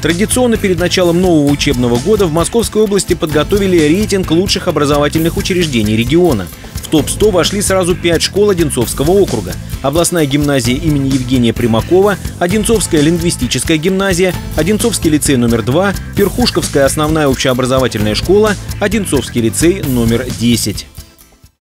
Традиционно перед началом нового учебного года в Московской области подготовили рейтинг лучших образовательных учреждений региона. В топ-100 вошли сразу 5 школ Одинцовского округа: областная гимназия имени Евгения Примакова, Одинцовская лингвистическая гимназия, Одинцовский лицей номер 2, Перхушковская основная общеобразовательная школа, Одинцовский лицей номер 10.